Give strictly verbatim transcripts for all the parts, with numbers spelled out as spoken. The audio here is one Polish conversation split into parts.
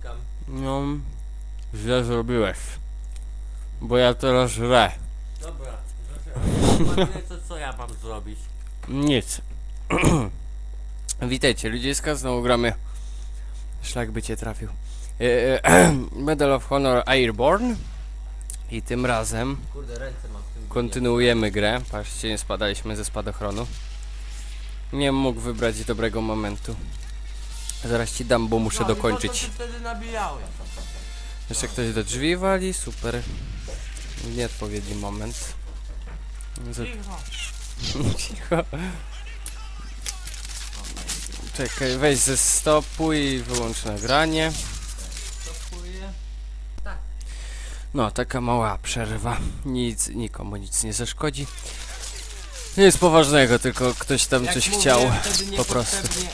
naciskam. No, źle zrobiłeś. Bo ja teraz żrę. Dobra, zaczynam. To co ja mam zrobić? Nic. Witajcie ludziska, znowu gramy. Szlak by cię trafił. E, e, Medal of Honor Airborne. I tym razem Kurde, ręce mam w tym. kontynuujemy grę. Patrzcie, nie spadaliśmy ze spadochronu. Nie mógł wybrać dobrego momentu. Zaraz ci dam, bo muszę No, dokończyć. i po co ty wtedy nabijałem? Jeszcze ktoś do drzwi wali, super. Nieodpowiedni moment. Z... Cicho. Cicho. Czekaj, weź ze stopu i wyłącz nagranie. Stopuję. Tak. No, taka mała przerwa. Nic, nikomu nic nie zaszkodzi. Nic poważnego, tylko ktoś tam Jak coś mówiłem, chciał. wtedy Po prostu. niepotrzebnie-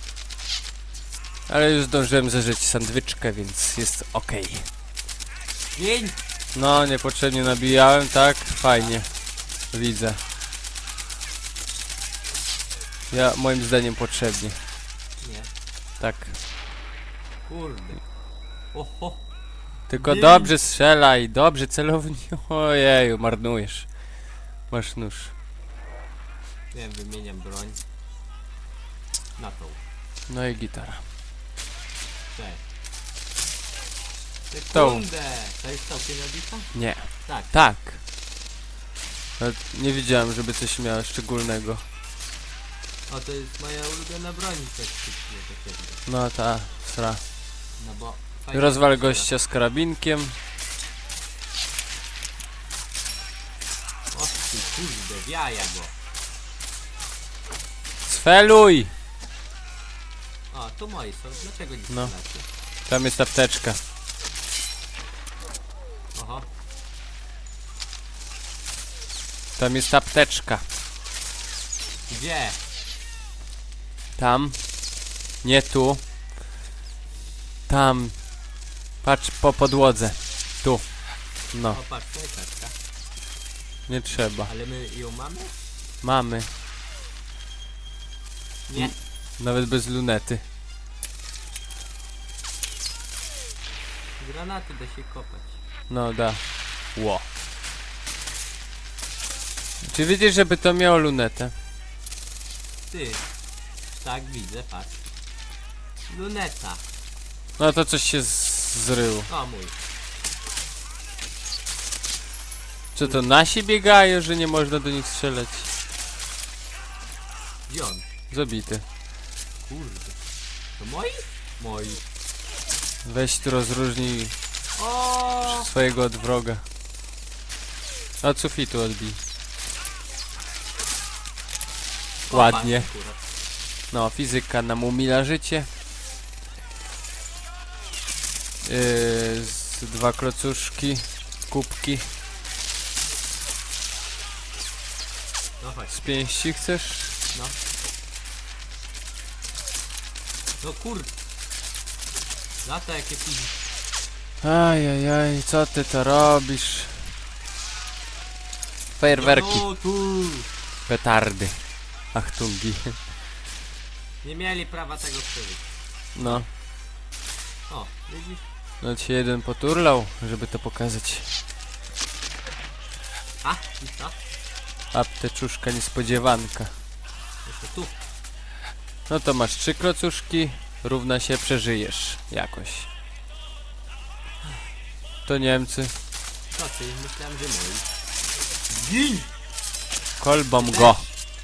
Ale już zdążyłem zażyć sandwyczkę, więc jest ok. Dzień. No, niepotrzebnie nabijałem, tak? Fajnie. Widzę. Ja, moim zdaniem, potrzebnie. Nie. Tak. Kurde. Oho. Tylko Nie. dobrze strzelaj, dobrze celownie. Ojeju, marnujesz. Masz nóż. Nie, wymieniam broń. Na tą. No i gitara. Cześć. Tą. Sekundę. To jest całkiem nabita? Nie. Tak. Tak. Ale nie widziałem, żeby coś miało szczególnego. O, to jest moja ulubiona broń praktycznie takiego. No ta, sra. No bo... fajnie Rozwal strzela. gościa z karabinkiem. O ty kurde, w jaja go. Sfeluj! O, to moi są. Dlaczego nie No. strzelacie? Tam jest apteczka. Oho. Tam jest apteczka. Gdzie? Tam. Nie tu. Tam. Patrz po podłodze. Tu. No, O, patrz, to jest taczka. nie trzeba. Ale my ją mamy? Mamy. Nie. Nawet bez lunety. Granaty da się kopać. No da. Ło. Czy widzisz, żeby to miało lunetę? Ty. Tak, widzę, patrz. Luneta. No to coś się z- zryło. O, mój. Co to, nasi biegają, że nie można do nich strzelać? Gdzie on? Zabity. Kurde. To moi? Moi. Weź tu rozróżnij O! swojego od wroga. Od sufitu odbij. Ładnie. Patrz, akurat. No, fizyka nam umila życie. Yy, z dwa klocuszki, kubki. No chodź. Z pięści chcesz? No. No kurde. Lata jakie fizy. Ajajaj, co ty to robisz? Fajerwerki, No tu. petardy, achtungi. Nie mieli prawa tego przeżyć. No, O, widzisz? no ci jeden poturlał, żeby to pokazać. A, i co? Apteczuszka niespodziewanka. Jeszcze tu. No to masz trzy klocuszki, równa się przeżyjesz jakoś. To Niemcy. Co ty? Myślałem, że moi. Gin! Kolbą go.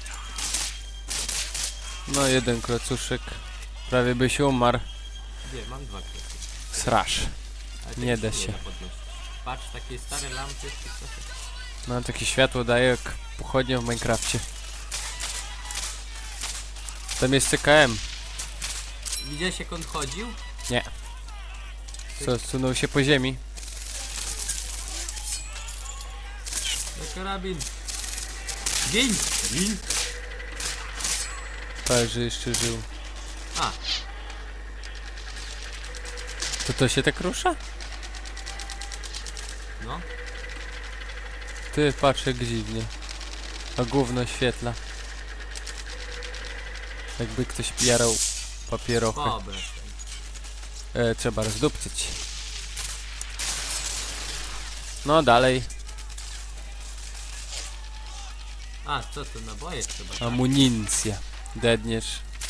No jeden klocuszek. Prawie byś umarł. Gdzie? Mam dwa kroki. Srasz. Ale Nie tego da się. podnosić. Patrz, takie stare lampy. czy coś. No takie światło daje jak pochodnia w Minecrafcie. Tam jest C K M. Widziałeś jak on chodził? Nie. Co, zsunął się po ziemi? Na karabin. Gin! Gin! Tak, że jeszcze żył. A, To to się tak rusza? no. Ty, patrz jak dziwnie. A gówno świetla. Jakby ktoś jarał papierochę. Dobra. E, trzeba rozdupcyć. No dalej. A, co to, naboje trzeba? tak? Amunicja. Deadniesz.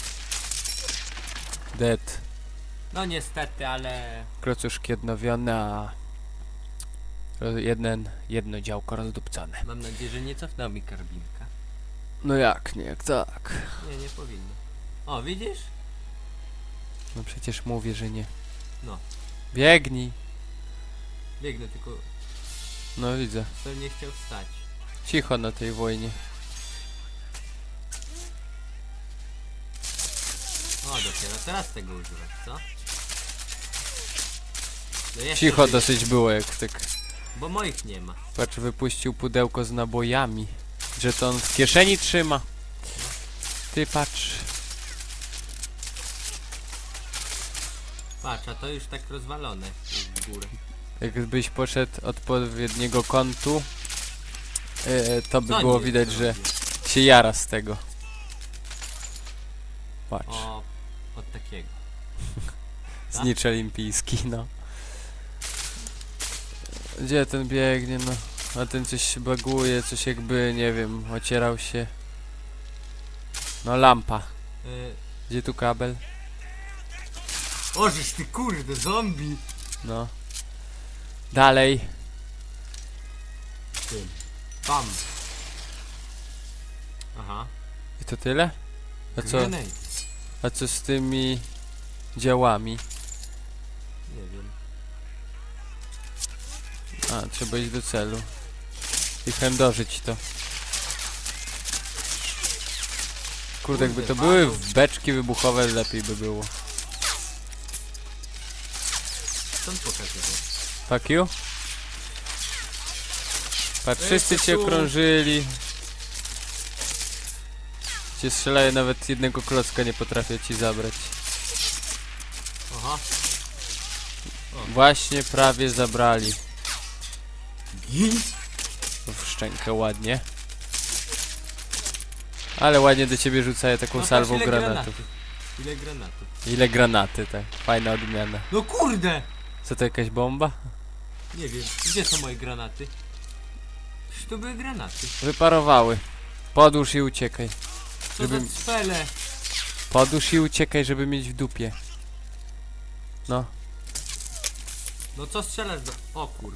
Dead. No niestety, ale... Klocuszki odnowione, a... ro- Jeden, jedno działko rozdupcone. Mam nadzieję, że nie cofnął mi karbinka. No jak nie, jak tak. Nie, nie powinno. O, widzisz? No przecież mówię, że nie. No. Biegnij. Biegnę, tylko No widzę. pewnie chciał wstać. Cicho na tej wojnie. O, dopiero teraz tego używać, co? No jeszcze Cicho żyje, dosyć było, jak tak... Bo moich nie ma. Patrz, wypuścił pudełko z nabojami. Że to on w kieszeni trzyma. Ty patrz. Patrz, a to już tak rozwalone jest w górę. Jakbyś poszedł od odpowiedniego kątu, e, to by Co było nie widać, że robię? się jara z tego. Patrz. O, od takiego. tak? Znicz olimpijski, no. Gdzie ten biegnie, no? A ten coś baguje, coś jakby, nie wiem, ocierał się. No lampa. Y Gdzie tu kabel? Ożeż ty kurde, zombie! No. Dalej. Tym. Bam. Aha. I to tyle? A co, Grenade. a co z tymi działami? Nie wiem. A, trzeba iść do celu. I chędożyć to. Kurde, jakby to Kurde, były panu. beczki wybuchowe, lepiej by było. Stąd pokazywał. Fuck you? Patrz, wszyscy Jeszcze cię tu. okrążyli. Cię strzelają, nawet jednego klocka nie potrafię ci zabrać. Aha. Właśnie prawie zabrali. Gin? W szczękę ładnie. Ale ładnie do ciebie rzucają taką No salwą patrz, ile granatów. granatów. Ile granatów? Ile granaty, tak. Fajna odmiana. No kurde! Co to, jakaś bomba? Nie wiem, gdzie są moje granaty? Przecież to były granaty. Wyparowały. Podłóż i uciekaj. Co Żeby- za cfele? Podłóż i uciekaj, żeby mieć w dupie. No. No co strzelasz do... O kur...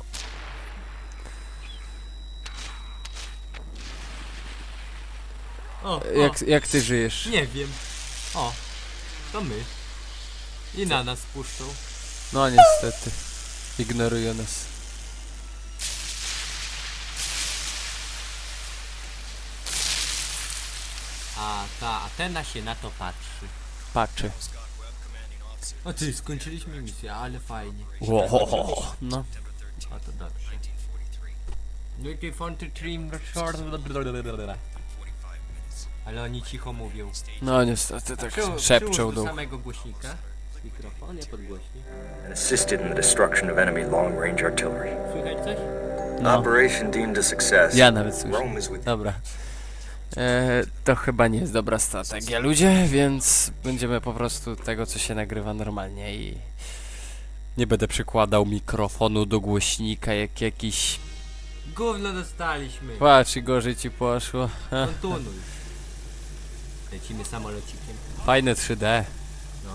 O, o, Jak, jak ty żyjesz? nie wiem. O, to my. I na nas puszczą. No niestety. Ignorują nas. A ta Atena się na to patrzy. Patrzy. O ty, skończyliśmy misję, ale fajnie. Wow. No. O to dobrze. Looking for the dream short. Ale oni cicho mówią. No niestety tak Przyłóż- szepczą przyłóż do dół. samego głośnika. Mikrofonie podgłośnie. and assisted in the destruction of enemy long-range artillery. Słychać coś? No. Operation deemed a success. Ja nawet słyszę. Rome is with Dobra. E, to chyba nie jest dobra strategia, ludzie, więc będziemy po prostu tego, co się nagrywa normalnie i nie będę przykładał mikrofonu do głośnika jak jakiś... Gówno dostaliśmy. Patrz, i gorzej ci poszło. Ha, Kontynuuj. Lecimy samolocikiem. fajne trzy D. No.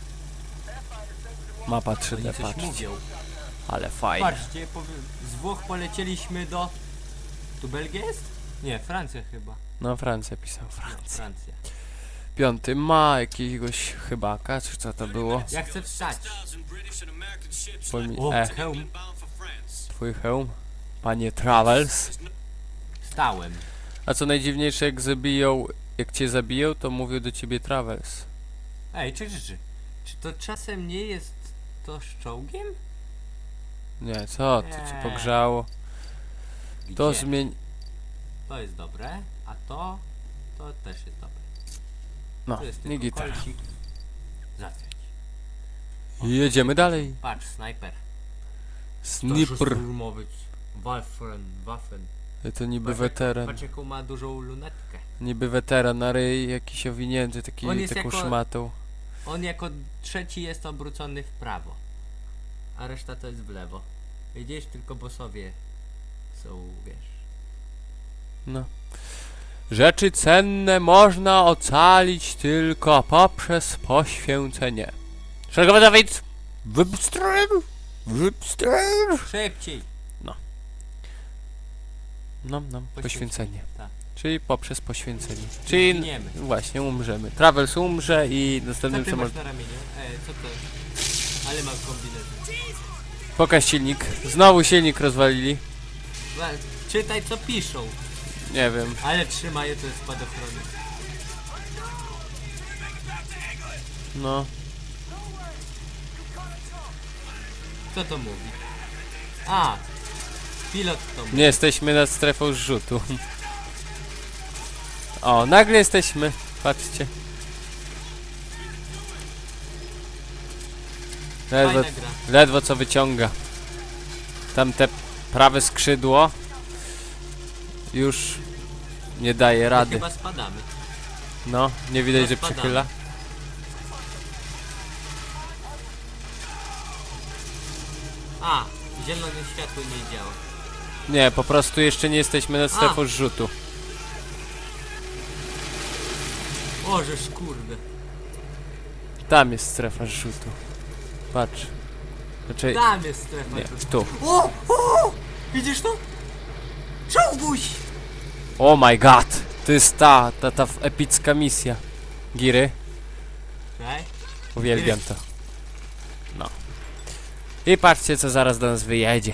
Mapa trzy D, Oni coś patrzcie. mówią. Ale fajne. Patrzcie, powie... z Włoch polecieliśmy do... Tu Belgia jest? Nie, Francja chyba. No, Francja pisał, No, Francja. Francja. Piąty ma jakiegoś chybaka, czy co to było? Ja chcę wstać. Pojmi... O, E, hełm. twój hełm? Panie Travels? Stałem. A co najdziwniejsze, jak zabiją, jak cię zabiją, to mówią do ciebie Travels. Ej, czy, czy, czy, czy to czasem nie jest to z czołgiem? Nie, co? To cię Nie. pogrzało. To Gdzie? zmień... To jest dobre, a to... To też jest dobre. No, To jest nie tylko gitara. kolcik. Zatrać. I jedziemy dalej. Patrz, snajper. Sniper. Szturmowy. Waffen, Waffen. To niby Patrz, jak- weteran. Patrz jaką ma dużą lunetkę. Niby weteran, na ryj jakiś owinięty, taki, On jest taką jako- szmatą. on jako trzeci jest obrócony w prawo. A reszta to jest w lewo. Widzisz, tylko bossowie są, wiesz. No. Rzeczy cenne można ocalić tylko poprzez poświęcenie. Szeregowy Dawid! Wybstrzel! Wybstrzel! Szybciej! No, no, poświęcenie. Tak. Czyli poprzez poświęcenie. Czyli Zginiemy. właśnie umrzemy. Travels umrze i Co następnym ty co masz może... na ramieniu? E, co to? Ale mam kombinezon. Pokaż silnik. Znowu silnik rozwalili. Wa- Czytaj co piszą. Nie wiem. Ale trzymają to jest spadochrony. No. Kto to mówi? A! Pilot to mówi. Nie jesteśmy nad strefą zrzutu. O, nagle jesteśmy. Patrzcie. Ledwo, Fajna gra. ledwo co wyciąga. Tamte prawe skrzydło już nie daje To rady. chyba spadamy. No, nie widać, Chyba że spadamy. przychyla. A! Zielone światło nie działa. Nie, po prostu jeszcze nie jesteśmy nad strefą zrzutu. O, żeż kurde. Tam jest strefa zrzutu. Patrz. Znaczy, Tam jest strefa. nie, tu. O! O! Widzisz to? Czołguś! Oh my god! To jest ta, ta, ta epicka misja. Giry. Czekaj. Uwielbiam to. No. I patrzcie, co zaraz do nas wyjedzie.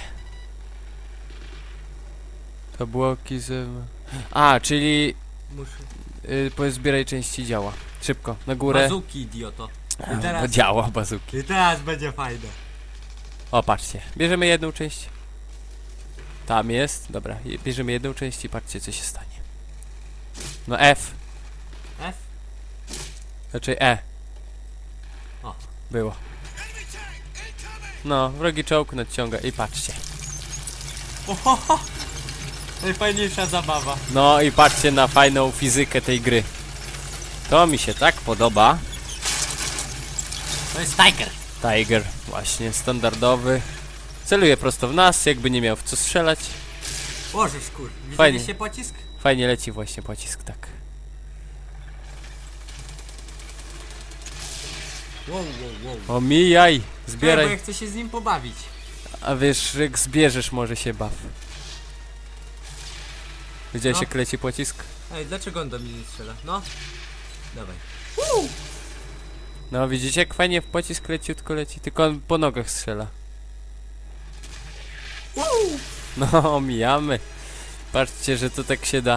To błoki z... A, czyli... Muszę. Yy, pozbieraj części działa. Szybko, na górę. Bazuki, idioto. I Bo teraz, działa bazuki. I teraz będzie fajne. O, patrzcie. Bierzemy jedną część. Tam jest. Dobra, je- bierzemy jedną część i patrzcie, co się stanie. No F. F? Znaczy E. O. Było. No, wrogi czołg nadciąga i patrzcie. Ohoho! Najfajniejsza zabawa. No i patrzcie na fajną fizykę tej gry. To mi się tak podoba. To jest Tiger. Tiger, właśnie, standardowy. Celuje prosto w nas, jakby nie miał w co strzelać. Boże szkur. Fajnie. Widzieliście pocisk? Fajnie leci właśnie pocisk, tak. Wow, wow, wow. Omijaj, Zbieraj. Bo zbieraj. ja chcę się z nim pobawić. A wiesz, jak zbierzesz, może się baw. Widziałeś, No. jak leci pocisk? Ej, dlaczego on do mnie nie strzela? No. Dawaj. No widzicie, jak fajnie w pocisk leciutko leci, tylko on po nogach strzela. No, omijamy. Patrzcie, że to tak się da.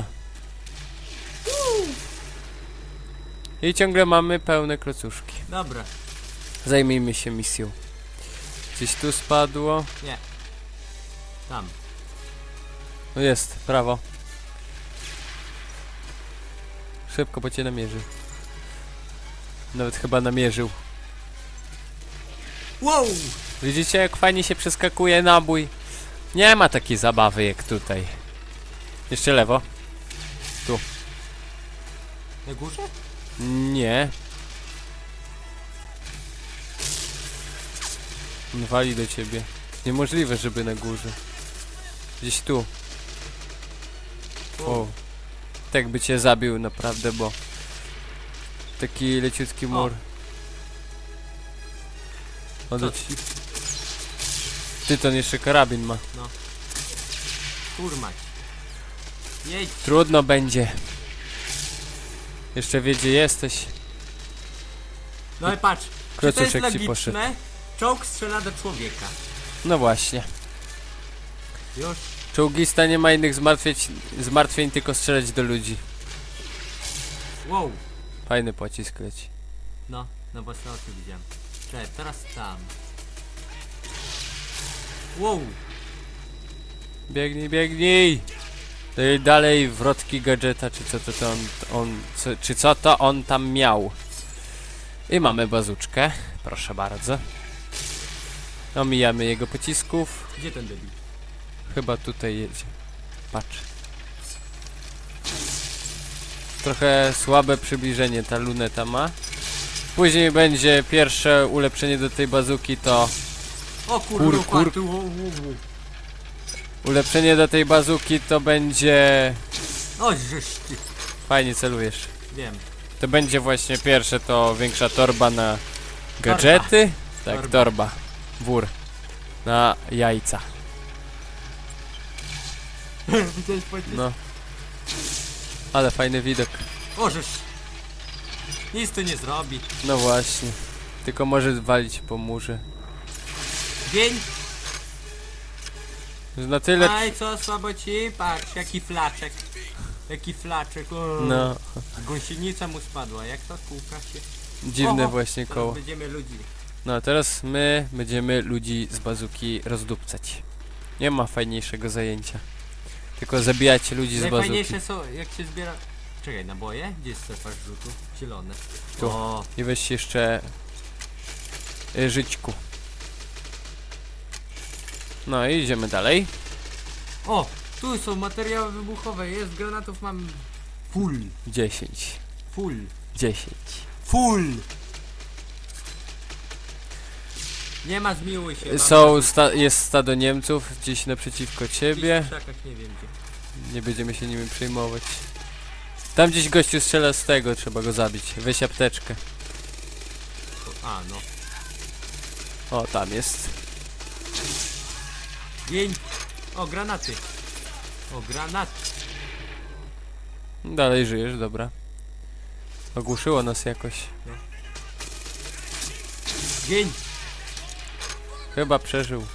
I ciągle mamy pełne klocuszki. Dobra. Zajmijmy się misją. Gdzieś tu spadło. Nie. Tam. No jest, prawo. Szybko, bo cię namierzy. Nawet chyba namierzył. Wow! Widzicie, jak fajnie się przeskakuje nabój? Nie ma takiej zabawy jak tutaj. Jeszcze lewo. Na górze? Nie. On wali do ciebie. Niemożliwe, żeby na górze. Gdzieś tu. O. Tak by cię zabił naprawdę, bo taki leciutki mur. O, do Co? ci... Tyton jeszcze karabin ma. Kurmać. Jedź. Trudno będzie. Jeszcze wie, gdzie jesteś. No i patrz. Czy to jest Klocuszek ci poszedł. logiczne? Czołg strzela do człowieka. No właśnie. Już. Czołgista nie ma innych zmartwieć, zmartwień, tylko strzelać do ludzi. Wow. Fajny pocisk leci. No, na własne oczy widziałem. Czekaj, teraz tam. Wow. Biegnij, biegnij! No i dalej wrotki gadżeta, czy co to, to on, on co, czy co to on tam miał. I mamy bazuczkę, proszę bardzo. Omijamy jego pocisków. Gdzie ten debil? Chyba tutaj jedzie. Patrz. Trochę słabe przybliżenie ta luneta ma. Później będzie pierwsze ulepszenie do tej bazuki, to O Kur, kurwa, kur. tu, u, u, u. ulepszenie do tej bazuki to będzie... O, żeż ty. Fajnie celujesz. Wiem. To będzie właśnie pierwsze, to większa torba na gadżety. Tak, Torba. torba. Wór. Na jajca. Widziałeś pocisk? No. Ale fajny widok. O, żeż. Nic tu nie zrobi. No właśnie. Tylko może walić po murze. Dzień. Na tyle... Aj, co słabo ci? Patrz, jaki flaczek. Jaki flaczek. O. No. Gąsienica mu spadła, jak to kółka się. Dziwne Oho, właśnie teraz koło. będziemy ludzi. No a teraz my będziemy ludzi z bazuki rozdupcać. Nie ma fajniejszego zajęcia. Tylko zabijać ludzi z bazuki. Najfajniejsze są, jak się zbiera... Czekaj, naboje? Gdzie jest strefa rzutu? Zielone. Tu. O, I weź jeszcze y, żyćku. No i idziemy dalej. o, tu są materiały wybuchowe, jest granatów, mam full, dziesięć. full, dziesięć. full. Nie ma zmiłuj się. mam Są sta jest stado Niemców gdzieś naprzeciwko gdzieś ciebie. w krzakach, nie wiem gdzie. Nie będziemy się nimi przejmować. Tam gdzieś gościu strzela z tego, trzeba go zabić. Weź apteczkę. O, a, no. O, tam jest. Dzień. O, granaty. O, granat. Dalej żyjesz, dobra. Ogłuszyło nas jakoś. Dzień. Chyba przeżył.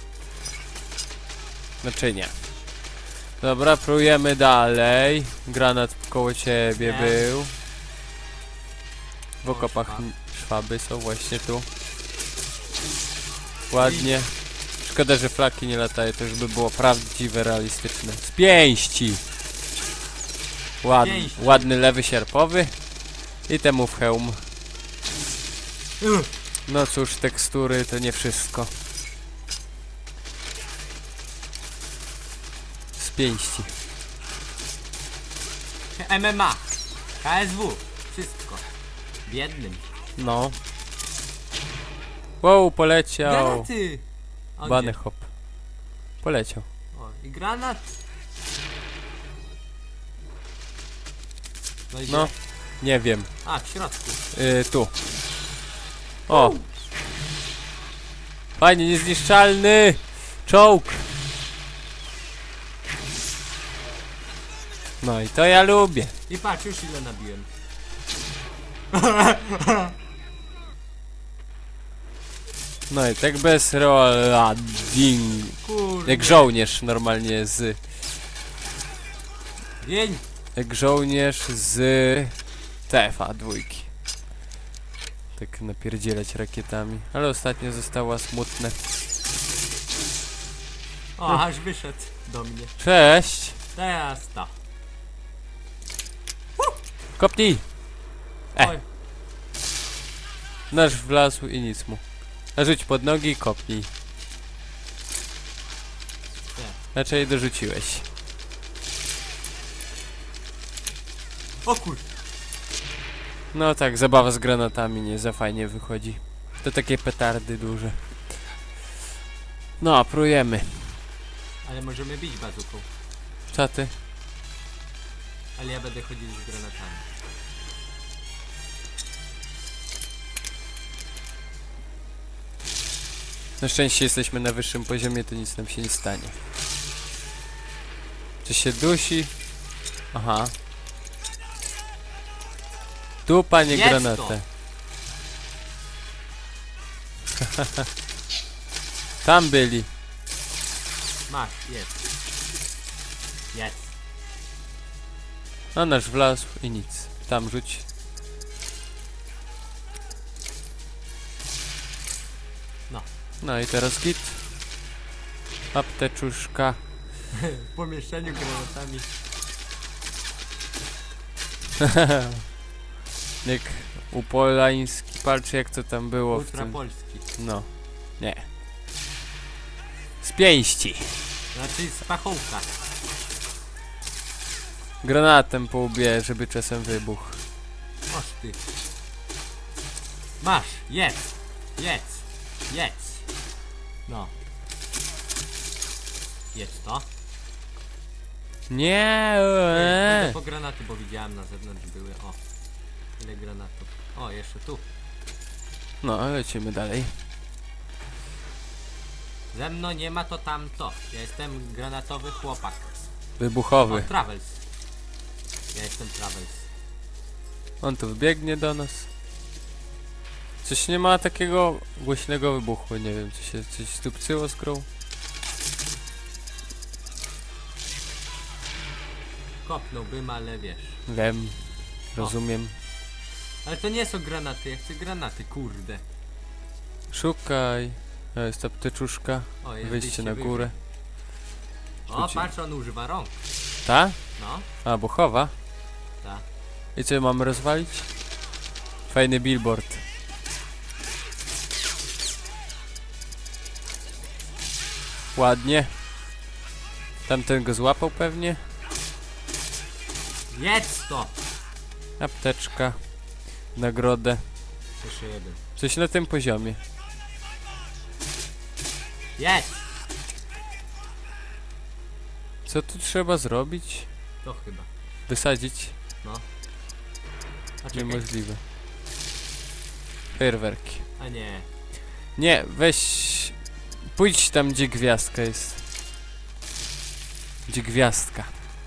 Znaczy nie. Dobra, próbujemy dalej. Granat koło ciebie Nie. był. W O, okopach szwab. n- szwaby są właśnie tu. Ładnie. Szkoda, że flaki nie latają, to już by było prawdziwe, realistyczne. Z pięści! Ład, Pięści. ładny lewy sierpowy. I temu w hełm. Ugh. No cóż, tekstury to nie wszystko. Z pięści. M M A. K S W. Wszystko. Biednym. No. Wow, poleciał. Granaty. O, Bany gdzie? hop. Poleciał. O, i granat. No, i No, gdzie? nie wiem. A, w środku. Yy, tu. O. Fajnie, niezniszczalny. Czołg. No i to ja lubię. I patrz, już ile nabiłem. No i tak bez rolading. Kurde. Jak żołnierz normalnie z... Dzień. Jak żołnierz z T F A dwójki. Tak napierdzielać rakietami. Ale ostatnio została smutne. O, aż wyszedł do mnie. Cześć! Teraz to. Kopnij! E. Oj. Nasz wlazł i nic mu. Narzuć pod nogi i kopnij. Nie. Raczej dorzuciłeś. O kur... No tak, zabawa z granatami nie za fajnie wychodzi. To takie petardy duże. No, prójemy. Ale możemy bić bazuką. Co ty? Ale ja będę chodził z granatami. Na szczęście jesteśmy na wyższym poziomie, to nic nam się nie stanie. Czy się dusi? Aha. Dupa, nie Jedz granatę. Tam byli. Masz, jest. Jest. A nasz wlazł i nic. Tam rzuć. No. No i teraz git. Apteczuszka. W pomieszczeniu granatami. Jak u Polański. Patrz jak to tam było w Ultra tym. polski. No. Nie. Z pięści. Znaczy z pachołka. Granatem po łbie, żeby czasem wybuch. Oż ty. Masz, jedz, jedz, jedz. No. Jedz to. Nie. Idę Eee. po granaty, bo widziałem na zewnątrz były. O. Ile granatów. O, jeszcze tu. No, lecimy dalej. Ze mną nie ma to tamto. Ja jestem granatowy chłopak. O, Wybuchowy. Travels. Ja jestem Travels. On tu wbiegnie do nas. Coś nie ma takiego głośnego wybuchu, nie wiem, czy się coś stupcyło z grą. Kopnąłbym, ale wiesz. Wiem, rozumiem. Ale to nie są granaty, ja chcę granaty, kurde. Szukaj. To jest apteczuszka. O, jest Wyjście na górę. O, Rzuci- patrz, on używa rąk. Ta? No, A, buchowa. ta. I co mamy rozwalić? Fajny billboard. Ładnie. Tamten go złapał pewnie. Jedz to! Apteczka. Nagrodę. Jeszcze jeden. Coś na tym poziomie. Jedz! Co tu trzeba zrobić? To chyba. Wysadzić? No. A czekaj. Niemożliwe. Fajerwerki. A nie. Nie, weź... Pójdź tam, gdzie gwiazdka jest. Gdzie gwiazdka.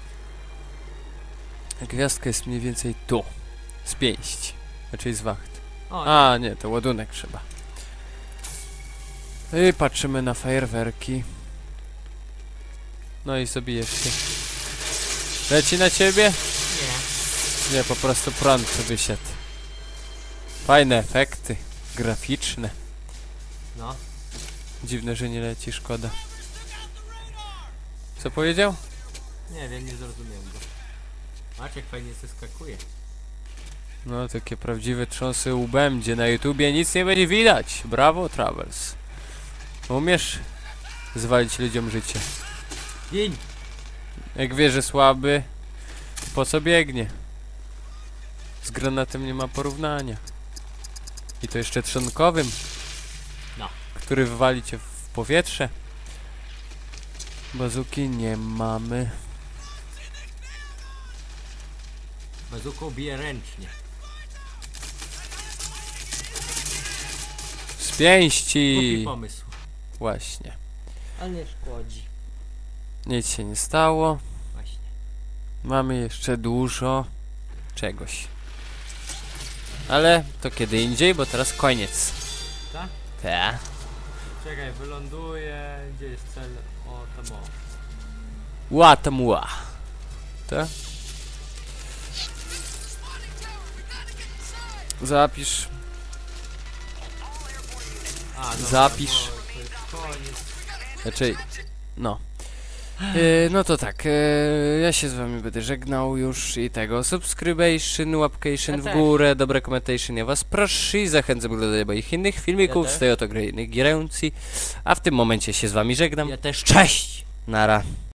A gwiazdka jest mniej więcej tu. Z pięści. Raczej z wacht. O, A, nie, to ładunek trzeba. I patrzymy na fajerwerki. No i sobie jeszcze. Leci na ciebie? nie. Nie, po prostu prąd wysiadł. Fajne efekty. Graficzne. No. Dziwne, że nie leci, szkoda. Co powiedział? Nie wiem, nie zrozumiałem go. Maciek fajnie se skakuje. No, takie prawdziwe trząsy łbem, gdzie na YouTubie nic nie będzie widać. Brawo, Travels. Umiesz zwalić ludziom życie. Gin! Jak wie, że słaby, po co biegnie? Z granatem nie ma porównania. I to jeszcze trzonkowym. No. Który wywali cię w powietrze. Bazuki nie mamy. Bazuką bije ręcznie. Z Głupi pięści! pomysł. Właśnie. Ale nie szkodzi. Nic się nie stało. Właśnie. Mamy jeszcze dużo czegoś. Ale to kiedy indziej, bo teraz koniec. Tak? Ta. Czekaj, wyląduję. Gdzie jest cel? O, tam o. Ła tam ła. Ta? Zapisz. A, dobra, Zapisz. bo to jest koniec. Raczej. No. E, no to tak, e, ja się z wami będę żegnał już i tego. Subscribation, łapcation Ja w też. górę, dobre commentation, ja was proszę i zachęcam do oglądania moich innych filmików Ja z też. tej oto gry innych gieręcji. A w tym momencie się z wami żegnam. Ja też. Cześć! Nara.